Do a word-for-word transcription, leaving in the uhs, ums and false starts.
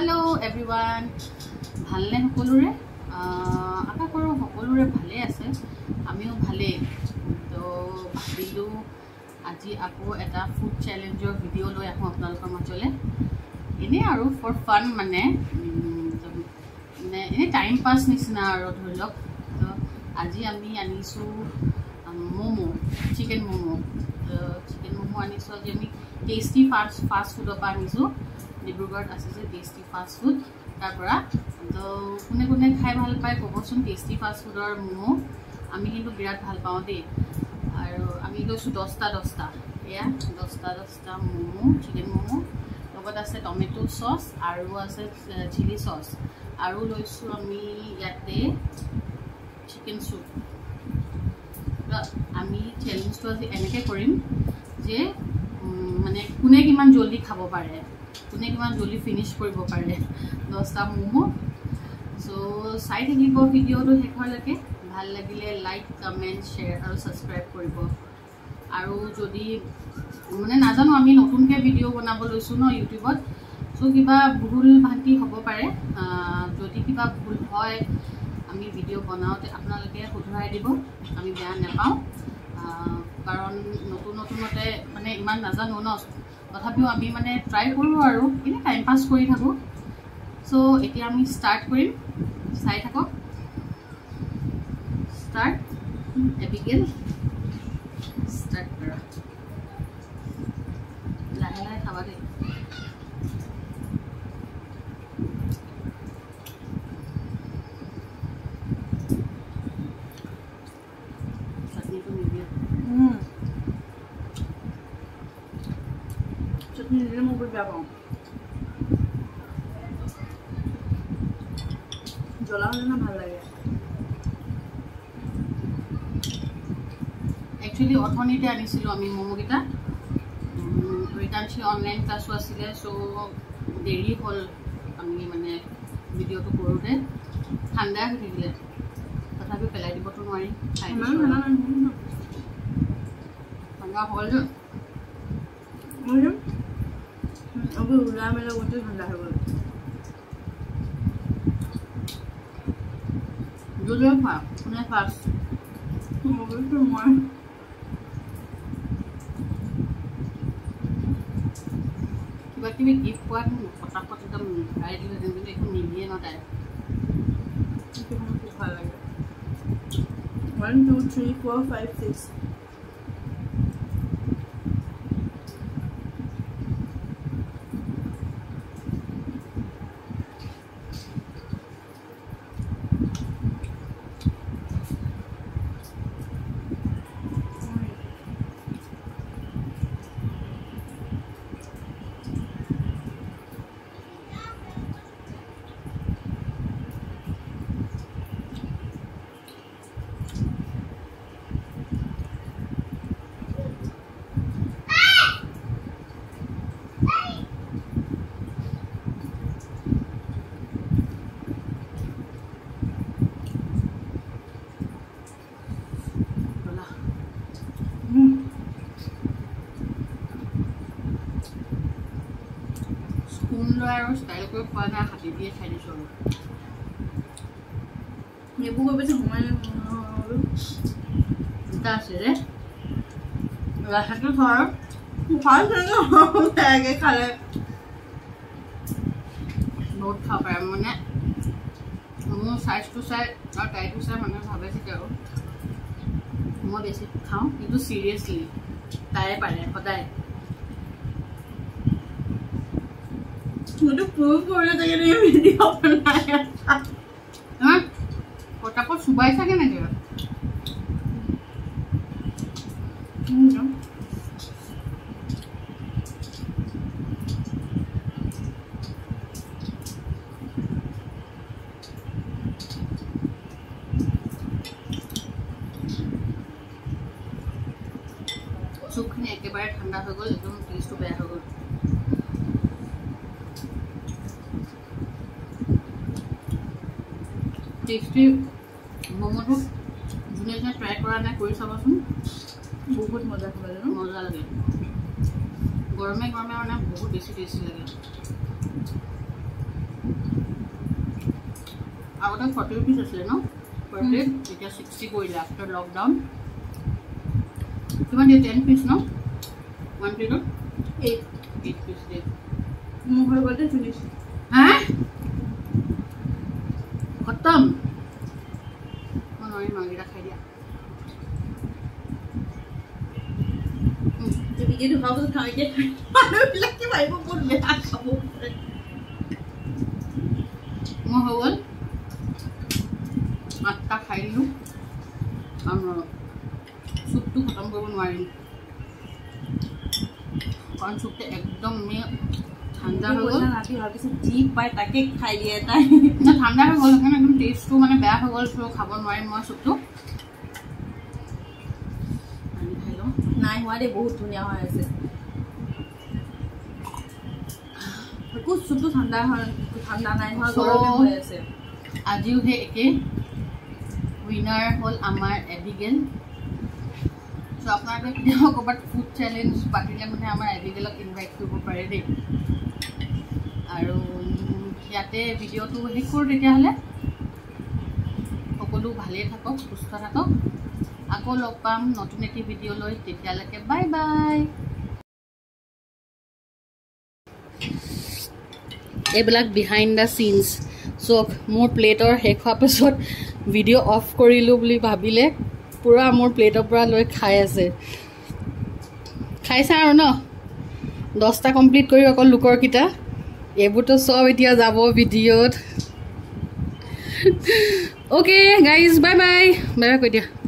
Hello everyone. ভালনে সকলোৰে আশা কৰো সকলোৰে ভালে আছে আমিও ভালে তো ভাবিলো আজি আকৌ এটা ফুড চ্যালেঞ্জৰ ভিডিও লৈ আহো আপোনালোকৰ মাজলে এনে আৰু ফৰ ফান মানে মানে এনে টাইম পাস নিচিনা আৰু ধৰিলক তো আজি আমি আনিছো মোমো চিকেন মোমো চিকেন মোমো আনিছো আজি আমি টেস্টি ফাস্ট ফাস্ট ফুডৰ পৰা আনিছো ডিব্ৰুগড়ত আছে যে টেস্টি ফাস্ট ফুড তাৰপৰা তো কোনে কোনে খাই ভাল পায় ক'বচোন টেস্টি ফাস্ট ফুডৰ মোমো আমি কিন্তু বিৰাট ভাল পাওঁ দেই আৰু আমি লৈছোঁ দহটা দহটা এয়া দহটা দহটা মোমো চিকেন মোমো লগত আছে টমেটো চচ আৰু আছে চিলি চচ আৰু লৈছোঁ আমি ইয়াতে চিকেন চুপ আমি চেলেঞ্জটো আজি এনেকৈ কৰিম যে মানে কোনে কিমান জলদি খাব পাৰে কোনে কিমান জলদি ফিনিশ কৰিব পাৰে দহটা মোমো সো চাই থাকিব ভিডিওটো শেষলৈকে ভাল লাগিলে লাইক কমেন্ট শেয়াৰ আৰু সাবস্ক্ৰাইব কৰিব আৰু যদি মানে নাজানো আমি নতুনকৈ ভিডিও বনাব লৈছোঁ ন ইউটিউবত সো কিবা ভুল ভ্ৰান্তি হ'ব পাৰে যদি কিবা ভুল হয় আমি ভিডিও বনাওঁতে আপোনালোকে শুধৰাই দিব আমি বেয়া নাপাওঁ কাৰণ নতুন নতুনতে মানে ইমান নাজানো ন তথাপিও আমি মানে ট্ৰাই কৰোঁ আৰু এনে টাইম পাছ কৰি থাকোঁ সো এতিয়া আমি ষ্টাৰ্ট কৰিম চাই থাকক ষ্টাৰ্ট এবিগেল ষ্টাৰ্ট কৰা লাহে লাহে খাবা দেই চাটনিটো নিদিয়ে চাটনি দিলে মই বহুত বেয়া পাওঁ জ্বলা হ'লে না ভাল লাগে একচুৱেলি অথনিতে আনিছিলোঁ আমি ম'ম'কেইটা ৰিটাৰ্ণছি অনলাইন ক্লাছো আছিলে চ' দেৰি হ'ল আমি মানে ভিডিঅ'টো কৰোঁতে ঠাণ্ডা হৈ থাকিলে তথাপিও পেলাই দিবতো নোৱাৰি ঠাণ্ডা হ'ল যে আকৌ ওলাই মেলা গোটেই ঠাণ্ডা হৈ গ'ল যদি খোৱা কোনে ফাৰ্ষ্ট মগজটো মই কিবা কিবি গিফ্ট পোৱাত ফটাফট একদম ভৰাই দিলে কিন্তু একো নিদিয়ে ন তাই খুব ভাল লাগে one two three four five six spoon লৈ আৰু ষ্টাইল কৰি খোৱা নাই হাতে দিয়ে খাই দিছোঁ আৰু এইবোৰ গৈ বেছি সোমাই দুটা আছে যে ৰাস্তাটো ধৰ বেয়াকৈ খালে বহুত খাব পাৰে মানে মোৰ চাইজটো চাই আৰু টাইটো চাই মানুহে ভাবে চাগে আৰু মই বেছি খাওঁ কিন্তু চিৰিয়াছলি তাই পাৰে সদায় পটাপট চুবাই থাকে নেকি চুপখিনি একেবাৰে ঠাণ্ডা হৈ গ'ল একদম টেষ্টটো বেয়া হৈ গ'ল টেষ্টি মোমোটো যোনে যোনে ট্ৰাই কৰা নাই কৰি চাবচোন বহুত মজা খাব লাগে মজা লাগে গৰমে গৰমে মানে বহুত বেছি টেষ্টি লাগে আগতে ফৰ্টি ৰুপিজ আছিলে ন পাৰ প্লেট এতিয়া ছিক্সটি কৰিলে আফটাৰ লকডাউন কিমান দিয়ে টেন পিচ ন ওৱান প্লেটত এইট এইট পিচ দিয়ে মোৰ ঘৰ গ'লে চল্লিছ হা খতম মই নোৱাৰিম মাংগিটা খাই দিয়া ভিডিঅ'টো খাব খাই দিয়ে মানুহবিলাকে ভাবিব বহুত বেয়া খাব মই হৈ গ'ল আঠটা খাই দিলোঁ চুপটো খতম কৰিব নোৱাৰিম কাৰণ চুপটো একদম ঠাণ্ডা হৈ গ'ল ৰাতি ভাবিছোঁ যি পায় তাকে খাই দিয়ে তাই ঠাণ্ডা হৈ গ'ল সেইকাৰণে একদম টেষ্টটো মানে বেয়া হৈ গ'ল চ' খাব নোৱাৰিম মই চুপটো খাই লওঁ নাই হোৱা দেই বহুত ধুনীয়া হৈ আছে একো চুপটো ঠাণ্ডা হয় ঠাণ্ডা নাই হোৱা গৰমে হৈ আছে আজিও সেই একে উইনাৰ হ'ল আমাৰ এবিগেল চ' আপোনালোকে কেতিয়াবা ক'ৰবাত ফুড চেলেঞ্জ পাতিলে মানে আমাৰ এবিগেলক ইনভাইট কৰিব পাৰে দেই আৰু ইয়াতে ভিডিঅ'টো শেষ কৰোঁ তেতিয়াহ'লে সকলো ভালেই থাকক সুস্থ থাকক আকৌ লগ পাম নতুন এটি ভিডিঅ' লৈ তেতিয়ালৈকে বাই বাই এইবিলাক বিহাইণ্ড দ্য চিনছ চ' মোৰ প্লেটৰ শেষ হোৱাৰ পিছত ভিডিঅ' অফ কৰিলোঁ বুলি ভাবিলে পূৰা মোৰ প্লেটৰ পৰা লৈ খাই আছে খাইছা আৰু ন দহটা কমপ্লিট কৰি অকল লোকৰকেইটা এইবোৰতো চব এতিয়া যাব ভিডিঅ'ত okay guys bye bye bye bye কৈ দিয়া